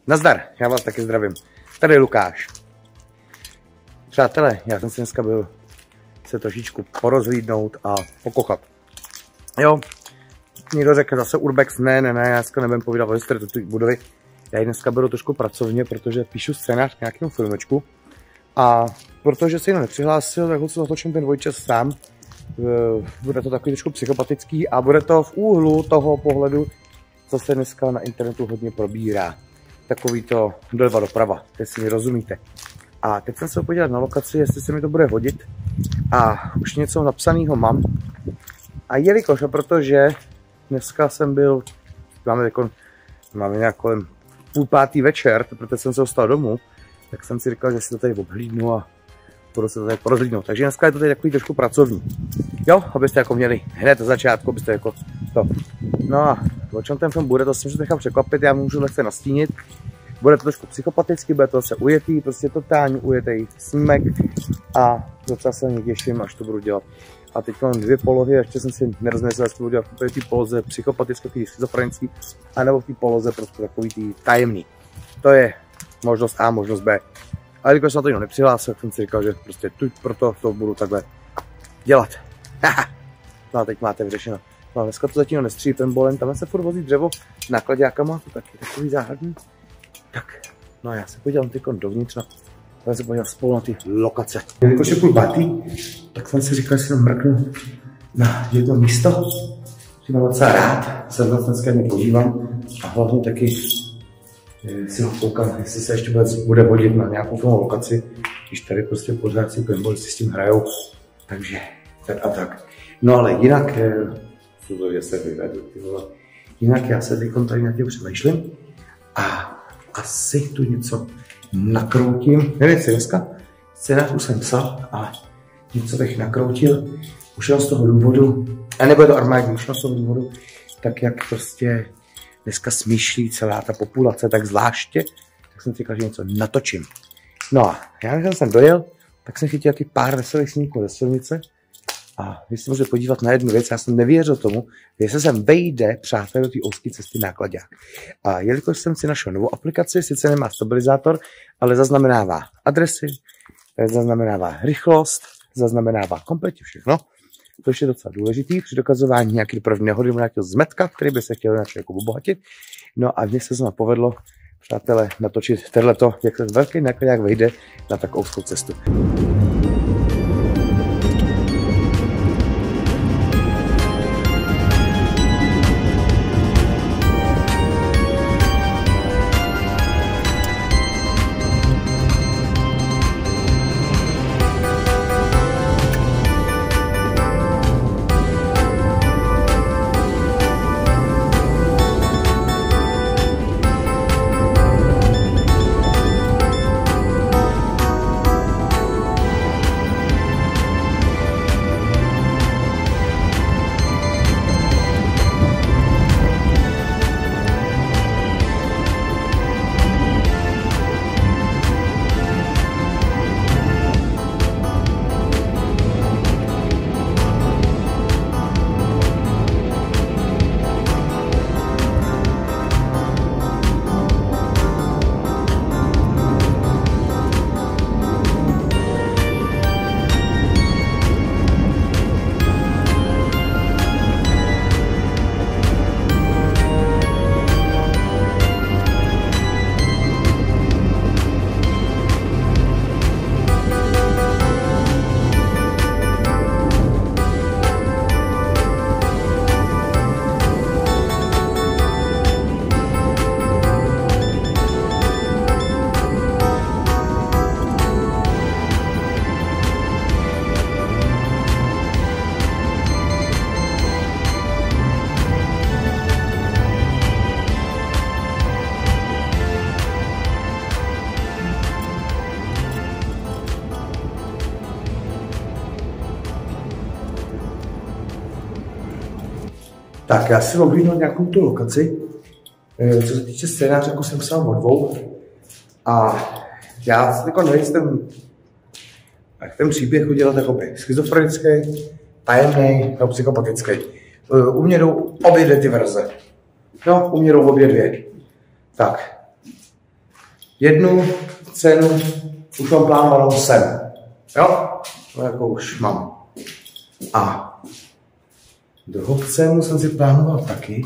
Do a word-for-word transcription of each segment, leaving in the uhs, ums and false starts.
Nazdar, já vás taky zdravím. Tady je Lukáš. Přátelé, já jsem si dneska byl se trošičku porozhlídnout a pokochat. Jo, někdo řekl zase Urbex, ne, ne, ne, já dneska nebudem povídat o historii té budovy. Já ji dneska beru trošku pracovně, protože píšu scénář k nějakému filmečku. A protože si jenom nepřihlásil, tak ho si zatočím ten dvojčas sám. Bude to takový trošku psychopatický a bude to v úhlu toho pohledu, co se dneska na internetu hodně probírá. Takový to doleva doprava, jestli mi rozumíte. A teď jsem se podívat na lokaci, jestli se mi to bude hodit. A už něco napsaného mám. A jelikož, a protože dneska jsem byl, máme, jako, máme nějak kolem půl pátý večer, protože jsem se dostal domů, tak jsem si říkal, že si to tady obhlídnu a budu se to tady porozhlídnout. Takže dneska je to tady takový trošku pracovní. Jo, abyste jako měli hned na začátku, abyste jako to. No a o čem ten film bude, to si můžu nechat překvapit, já můžu lehce nastínit. Bude to trošku psychopatický, bude to zase ujetý, prostě totálně ujetý snímek a docela se mě těším, až to budu dělat. A teď mám dvě polohy, ještě jsem si nerozmyslel, jestli budu dělat v té poloze psychopatické, takový schizofrenický, anebo v té poloze prostě takový tý tajemný. To je možnost A, možnost B. Ale když jsem na to jenom nepřihlásil, tak jsem si říkal, že prostě tu proto to budu takhle dělat. Haha. No a teď máte vyřešeno. No a dneska to zatím nestřílí, ten bolen, tam se furt vozí dřevo s nákladákama, to taky takový záhadný. Tak, no a já se podívám teď dovnitř, já se podívám spolu na ty lokace. Jelikož je půl pátý, tak jsem si říkal, že si mrknu na jedno místo, že mám docela rád, se vlastně dneska podívám a hlavně taky si ho koukám, jestli se ještě bude hodit na nějakou tomu lokaci, když tady prostě pořád si pinballci s tím hrajou, takže tak a tak. No ale jinak, je, se vyvedu, jinak já se teď tady na tím přemýšlím a asi tu něco nakroutím. Nevím, jestli dneska scénář už jsem psal, ale něco bych nakroutil. Už z toho důvodu, a nebude to armádní, už z toho důvodu, tak jak prostě dneska smýšlí celá ta populace tak zvláště, tak jsem si říkal, že něco natočím. No a já když jsem dojel, tak jsem chytil taky pár veselých snímků ze silnice a vy se můžete podívat na jednu věc, já jsem nevěřil tomu, jestli sem vejde, přátelé, do té úzké cesty nákladák. A jelikož jsem si našel novou aplikaci, sice nemá stabilizátor, ale zaznamenává adresy, zaznamenává rychlost, zaznamenává kompletně všechno, což je docela důležitý při dokazování nějaký první nehody nebo nějakého zmetka, který by se chtěl na člověku obohatit. No a mně se znovu povedlo, přátelé, natočit tohleto, jak se velký nákladák vejde na tak úzkou cestu. Tak já si oblídnu nějakou tu lokaci. Co se týče scénáře, jako jsem psal o dvou. A já si jako nevím, ten, jak ten příběh udělat jakoby schizofrenický, tajemný nebo psychopatický. U mě jdou obě dvě ty verze. No, u mě jdou obě dvě. Tak. jednu scénu už mám plánovanou sem. Jo? To jako už mám. A druhou scénu jsem si plánoval taky.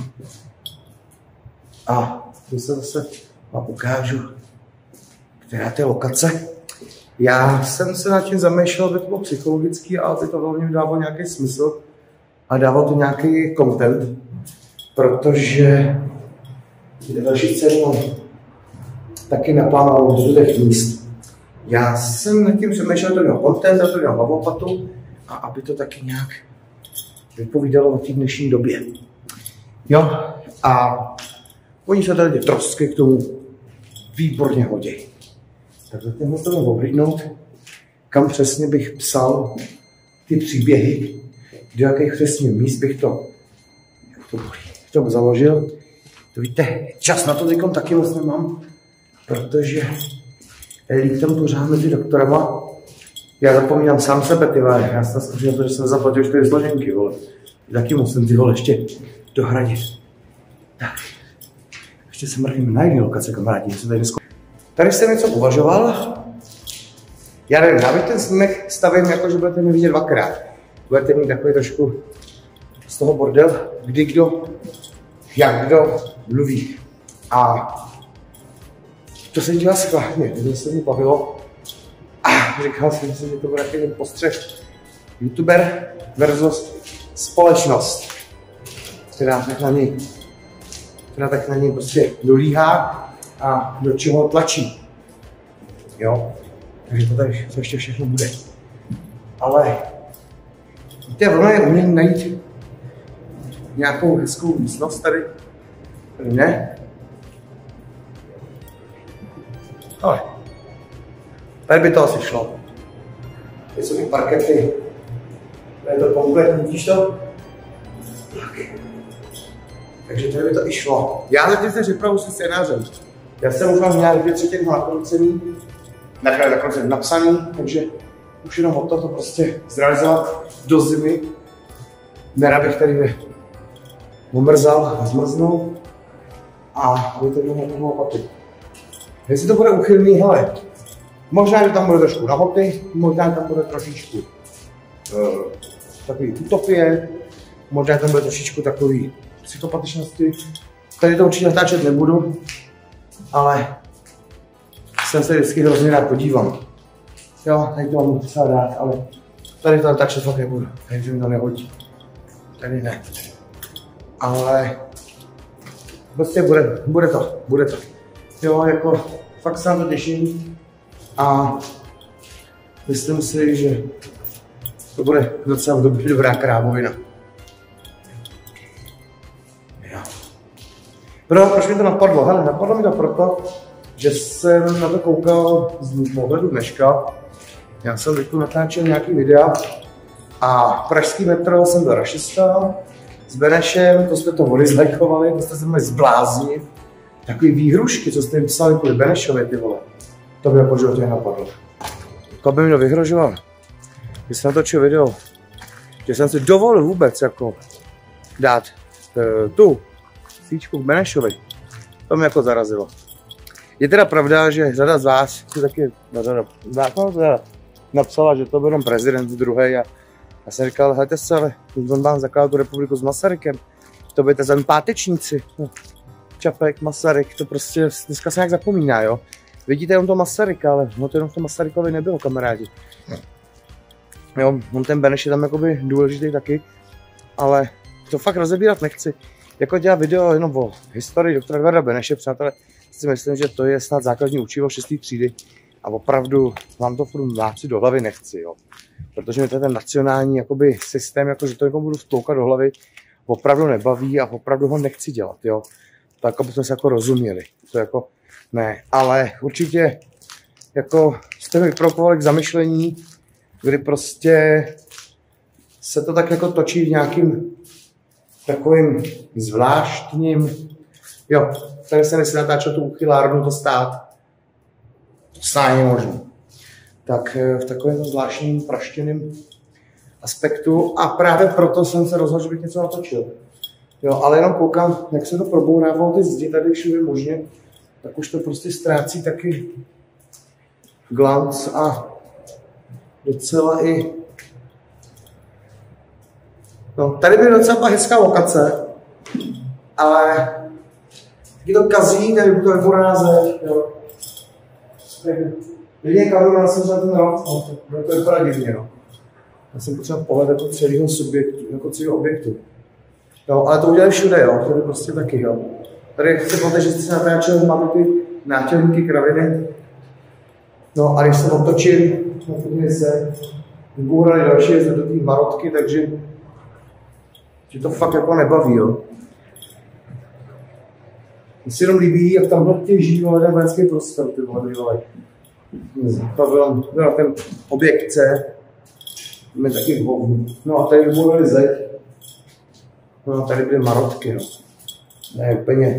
A tu se zase vám ukážu, která to je lokace. Já jsem se nad tím zamýšlel, aby to bylo psychologický, ale aby to hlavně dávalo nějaký smysl a dávalo to nějaký content, protože další scénu mám taky naplánoval do těch míst. Já jsem nad tím přemýšlel, to měl content, a to měl hlavopatu a aby to taky nějak vypovídalo o té dnešní době. Jo, a oni se tady trosky k tomu výborně hodí. Tak zatím musím ohlídnout, kam přesně bych psal ty příběhy, do jakých přesně míst bych to, jak to bolí, to založil. To víte, čas na to teďkom taky moc nemám, protože lítám pořád mezi doktorama. Já zapomínám sám sebe, ty vole. Já jsem zkušil to, že jsem zaplatil čtyři složenky, vole. Taky musím ty vole ještě dohradit. Tak, ještě se mrhneme na jiné lokace, kamarádi. Tady, tady jsem něco uvažoval. Já nevím, já bych ten snímek stavím jako, že budete mi vidět dvakrát. Budete mít takový trošku z toho bordel, kdy kdo, jak kdo mluví. A to se dělá skválně, když se mi bavilo. A říkal jsem si, že to bude takový postřeh YouTuber versus společnost, která tak na něj, která tak na něj prostě dolíhá a do čeho tlačí. Jo, takže to tady to ještě všechno bude. Ale víte, ono je umění najít nějakou hezkou místnost tady, tady ne. Ale tady by to asi šlo. Tady jsou ty parkety. Tady je to kompletní, vidíš to? Tak. Takže tady by to i šlo. Já zatím se připravu se scénářem. Já jsem už mám nějak dvě třetiny nakrocený, nakrocený napsaný, takže už jenom o to, to prostě zrealizovat do zimy. Nerad bych tady omrzal a zmrznul a aby to bylo nemohlo patit. Jestli to bude uchylný, hele, možná, že tam bude trošku nahoty, možná tam bude trošičku uh, takový utopie, možná tam bude trošičku takový psychopatičnosti. Tady to určitě natáčet nebudu, ale jsem se vždycky hrozně rád podívám. Jo, tady to mám docela rád, ale tady to natáčet fakt nebudu, takže mi to nehodí. Tady ne. Ale prostě bude, bude to, bude to. Jo, jako fakt se na to těším a myslím si, že to bude docela dobrý, dobrá krávovina. Jo. Pro, proč mi to napadlo? Hele, napadlo mi to proto, že jsem na to koukal z pohledu dneška. Já jsem teď natáčel nějaký videa a pražský metro jsem byl rašista s Benešem, to jsme to odizlajkovali, to jste se mohli zbláznit. Takový výhrušky, co jste jim psali kvůli Benešovi, ty vole. To by jako životě napadlo. To by mi to vyhrožoval. Když jsem natočil video, že jsem si dovolil vůbec jako dát uh, tu svíčku k Benešovi. To mě jako zarazilo. Je teda pravda, že řada z vás si taky řada, no, řada, napsala, že to byl jenom prezident druhý a já jsem říkal, hejte se, ale on vám zakládal tu republiku s Masarykem. To byli ten pátečníci. No. Čapek, Masaryk, to prostě dneska se nějak zapomíná, jo. Vidíte jenom to Masaryka, ale no to jenom to Masarykovi nebylo, kamarádi. Jo, on ten Beneš je tam jakoby důležitý taky, ale to fakt rozebírat nechci. Jako dělat video jenom o historii doktora Edvarda Beneše, přátelé, si myslím, že to je snad základní učivo šesté třídy a opravdu vám to furt náci do hlavy nechci, jo. Protože mi to ten nacionální jakoby systém, jako že to někomu budu vtloukat do hlavy, opravdu nebaví a opravdu ho nechci dělat, jo. Tak, aby jsme se jako rozuměli. To jako ne, ale určitě jako jste mi vyprovokovali k zamyšlení, kdy prostě se to tak jako točí v nějakým takovým zvláštním, jo, tady se nesmí natáčet tu uchylárnu, to stát, to stát je možné. Tak v takovém zvláštním praštěným aspektu a právě proto jsem se rozhodl, že bych něco natočil. Jo, ale jenom koukám, jak se to probourávalo ty zdi tady všude možně, tak už to prostě ztrácí taky glanc a docela i... No, tady by docela hezká lokace, ale taky to kazí, nevím, to je voráze, jo. Jedině kameru, já jsem za ten rok, no, to, to je vypadá divně, no. Já jsem potřeba pohled jako celého subjektu, jako celého objektu. Jo, ale to udělají všude, jo, tady prostě taky, jo. Tady chci poté, že jste se natáčel, máte ty nátělníky kraviny. No a když se otočím, no se vybůrali další jezdě do té marotky, takže že to fakt jako nebaví, jo. Mně se jenom líbí, jak tamhle těží, ale ten vojenský prostor, ty vole, vole. Pavilon, no, ten objekt C, máme taky hovnu. No a tady vybůrali zeď. No a tady byly marotky, jo. Ne, úplně.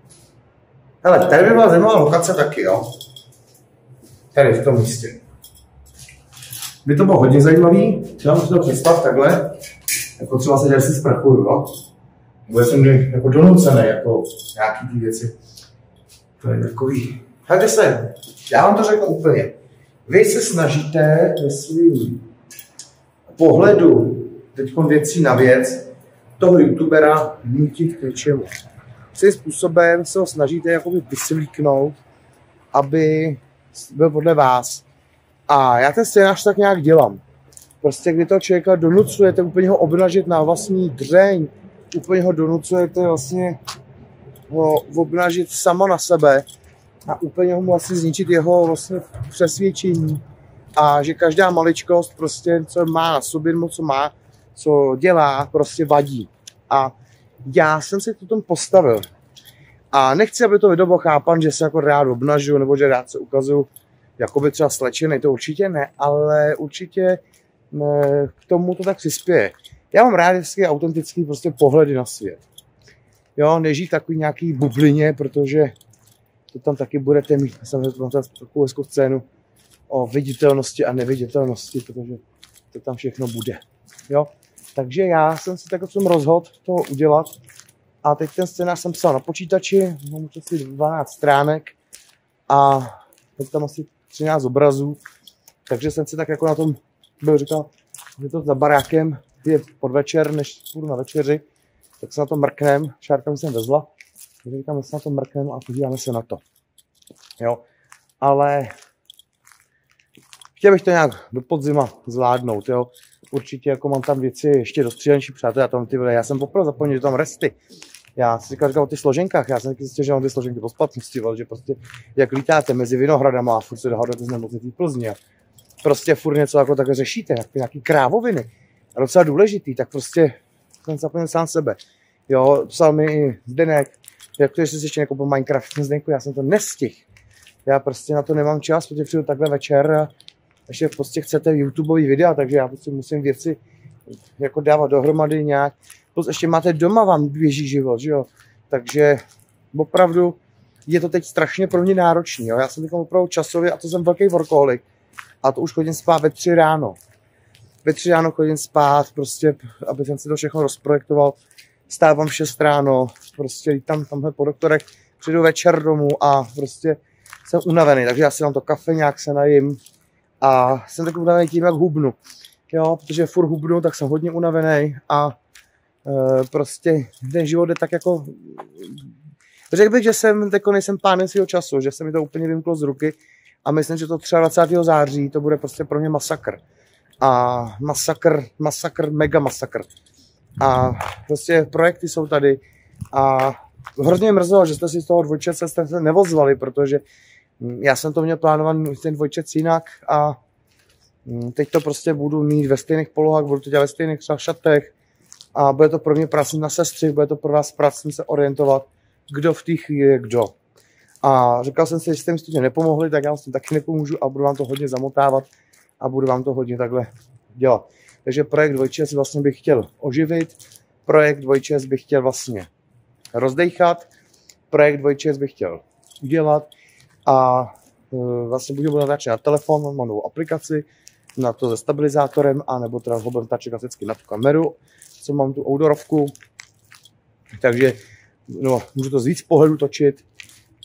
Hele, tady by byla zajímavá lokace taky, jo. Tady v tom místě. By to bylo hodně zajímavý, já mám si to představ takhle, jako třeba se dělat si zprachuju, jo. Nebo jsem jako donucený, jako nějaký ty věci. To je takový. Hejte se, já vám to řeknu úplně. Vy se snažíte ve svým pohledu teď věcí na věc toho youtubera nutit k něčemu. Svým způsobem se ho snažíte jakoby vysvlíknout, aby byl podle vás. A já ten scénář tak nějak dělám. Prostě kdy toho člověka donucujete úplně ho obnažit na vlastní dřeň, úplně ho donucujete vlastně ho obnažit sama na sebe a úplně ho vlastně zničit jeho vlastně přesvědčení. A že každá maličkost prostě, co má na sobě, co má, co dělá, prostě vadí. A já jsem se k tomu postavil. A nechci, aby to video bylo chápan, že se jako rád obnažu, nebo že rád se ukazuju jakoby třeba slečený, to určitě ne, ale určitě ne, k tomu to tak přispěje. Já mám rád vždycky autentický prostě pohledy na svět. Jo, nežít takový nějaký bublině, protože to tam taky budete mít, jsem mám takovou hezkou scénu o viditelnosti a neviditelnosti, protože to tam všechno bude. Jo, takže já jsem si tak jsem rozhodl to udělat a teď ten scénář jsem psal na počítači, mám asi dvanáct stránek a teď tam asi třináct obrazů, takže jsem si tak jako na tom byl říkal, že to za barákem je podvečer, než půjdu na večeři, tak se na to mrknem, šárka mi jsem vezla, takže říkám, že se na to mrknem a podíváme se na to. Jo, ale chtěl bych to nějak do podzima zvládnout, jo. Určitě jako mám tam věci ještě dostřílenší, přátelé, já tam ty já jsem poprvé zapomněl, že tam resty. Já si říkal, říkal o těch složenkách, já jsem taky zjistil, že mám ty složenky po splatnosti, že prostě jak lítáte mezi Vinohradama a furt se dohadujete z nemocnicí v Plzni a prostě furt něco jako takhle řešíte, nějaký krávoviny a docela důležitý, tak prostě jsem zapomněl sám sebe. Jo, psal mi i Zdeněk, jak to, že jsi ještě nekoupil Minecraft, Zdeňku, já jsem to nestihl. Já prostě na to nemám čas, protože přijdu takhle večer a ještě prostě chcete YouTubeový videa, takže já prostě musím věci jako dávat dohromady nějak. Plus ještě máte doma, vám běží život, že jo. Takže opravdu je to teď strašně pro mě náročný, jo. Já jsem teď opravdu časově, a to jsem velký workoholik. A to už chodím spát ve tři ráno. Ve tři ráno chodím spát, prostě, aby jsem si to všechno rozprojektoval. Stávám v šest ráno, prostě lítám tamhle po doktorech, přijdu večer domů a prostě jsem unavený, takže já si dám to kafe, nějak se najím a jsem tak unavený tím, jak hubnu. Jo, protože furt hubnu, tak jsem hodně unavený a e, prostě ten život je tak jako... Řekl bych, že jsem jako nejsem pánem svého času, že se mi to úplně vymklo z ruky a myslím, že to dvacátého třetího září to bude prostě pro mě masakr. A masakr, masakr, mega masakr. A prostě projekty jsou tady a hrozně mrzelo, že jste si z toho dvojčece jste se nevozvali, protože já jsem to měl plánovaný ten dvojčec jinak a teď to prostě budu mít ve stejných polohách, budu to dělat ve stejných třeba šatech a bude to pro mě pracně na sestřih, bude to pro vás pracně se orientovat, kdo v té chvíli je kdo. A říkal jsem si, že jste mi s tím nepomohli, tak já vám s tím taky nepomůžu a budu vám to hodně zamotávat a budu vám to hodně takhle dělat. Takže projekt dvojčes vlastně bych chtěl oživit, projekt dvojčes bych chtěl vlastně rozdejchat, projekt dvojčes bych chtěl udělat a e, vlastně budu natáčet na telefon, mám novou aplikaci na to se stabilizátorem, anebo teda ho budu natáčet klasicky na tu kameru, co mám tu outdoorovku, takže no, můžu to z víc pohledu točit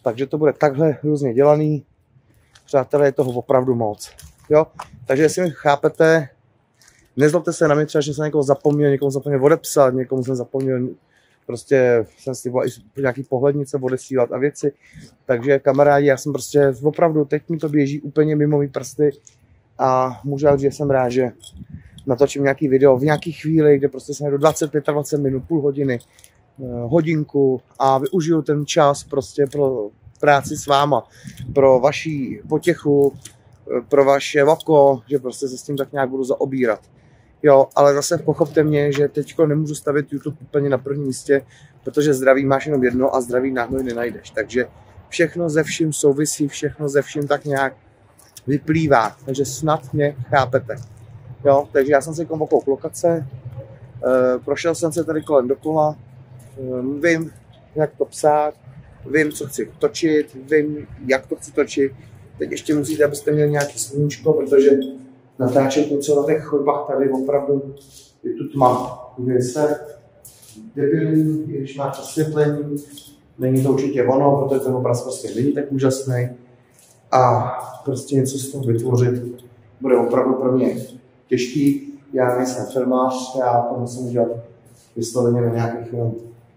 Takže to bude takhle různě dělaný. Přátelé, je toho opravdu moc. Jo? Takže jestli mi chápete, nezlobte se na mě třeba, že jsem někoho zapomněl, někomu zapomněl odepsat, někomu jsem zapomněl, prostě jsem si nějaký pohlednice odesílat a věci. Takže kamarádi, já jsem prostě opravdu, teď mi to běží úplně mimo mý prsty a můžu říct, že jsem rád, že natočím nějaký video v nějaký chvíli, kde prostě jsem do dvacet pět dvacet minut, půl hodiny, hodinku a využiju ten čas prostě pro práci s váma, pro vaši potěchu, pro vaše oko, že prostě se s tím tak nějak budu zaobírat. Jo, ale zase pochopte mě, že teďko nemůžu stavit YouTube úplně na prvním místě, protože zdraví máš jenom jedno a zdraví náhodou nenajdeš. Takže všechno ze vším souvisí, všechno ze vším tak nějak vyplývá. Takže snad mě chápete. Jo, takže já jsem si koukal lokace, e, prošel jsem se tady kolem dokola, e, vím, jak to psát, vím, co chci točit, vím, jak to chci točit. Teď ještě musíte, abyste měli nějaký sluníčko, protože natáčet něco na těch chodbách tady opravdu je tu tma. Bude se debilní, když máte osvětlení, není to určitě ono, protože ten obraz prostě není tak úžasný a prostě něco z toho vytvořit bude opravdu pro mě těžký. Já nejsem filmář, já to musím dělat vysloveně na nějakých no,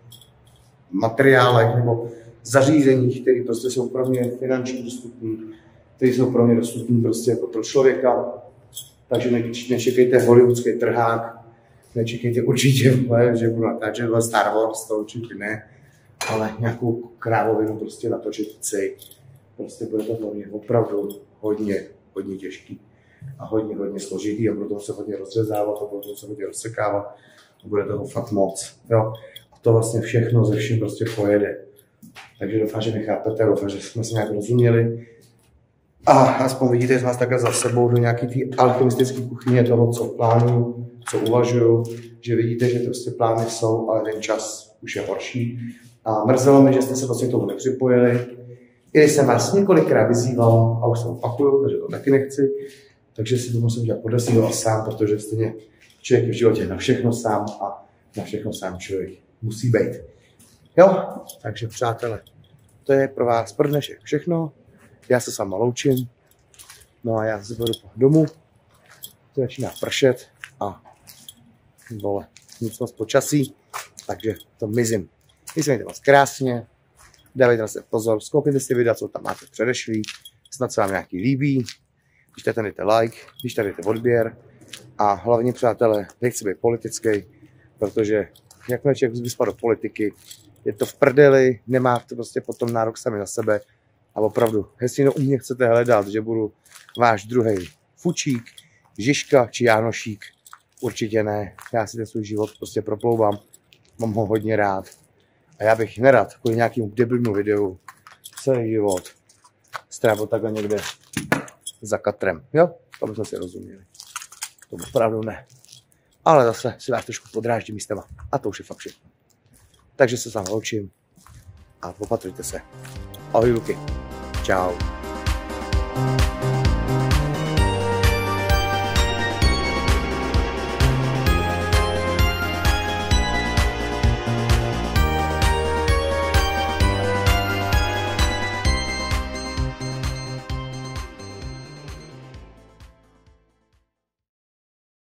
materiálech nebo zařízeních, které prostě jsou pro mě finančně dostupné, které jsou pro mě dostupné prostě jako pro člověka. Takže nečekejte hollywoodský trhák, nečekejte určitě, že budu natáčet Star Wars, to určitě ne, ale nějakou krávovinu prostě natočit chci. Prostě bude to pro mě opravdu hodně, hodně těžký a hodně, hodně složitý a budu toho se hodně rozřezávat a budu toho se hodně rozsekávat a bude toho fakt moc. Jo? A to vlastně všechno ze vším prostě pojede. Takže doufám, že mi chápete, doufám, že jsme se nějak rozuměli. A aspoň vidíte z nás takhle za sebou do nějaké té alchemistické kuchyně toho, co plánuju, co uvažuju, že vidíte, že prostě plány jsou, ale ten čas už je horší. A mrzelo mi, že jste se vlastně k tomu nepřipojili. I když jsem vás několikrát vyzýval a už se opakuju, takže to taky nechci, takže si to musím dělat podle sám, protože stejně člověk v životě na všechno sám a na všechno sám člověk musí být. Jo, takže přátelé, to je pro vás pro dnešek všechno. Já se sama loučím, no a já se budu domů, to začíná pršet a vole, nic moc počasí, takže to mizím. Mějte vás krásně, dávejte se pozor, zkoukněte si videa, co tam máte předešlý, snad se vám nějaký líbí, když tady dejte like, když tady dejte odběr a hlavně přátelé, nechci být politický, protože jakmile člověk vyspadl do politiky, je to v prdeli, nemáte prostě potom nárok sami na sebe. A opravdu, jestli u mě chcete hledat, že budu váš druhý Fučík, Žižka či Jánošík, určitě ne. Já si ten svůj život prostě proplouvám, mám ho hodně rád. A já bych nerad kvůli nějakému debilnímu videu celý život strávil takhle někde za katrem. Jo? To bychom si rozuměli. To opravdu ne. Ale zase si vás trošku podráždím místama. A to už je fakt všechno. Takže se s vámi loučím a opatrujte se. Ahoj Luky. Čau.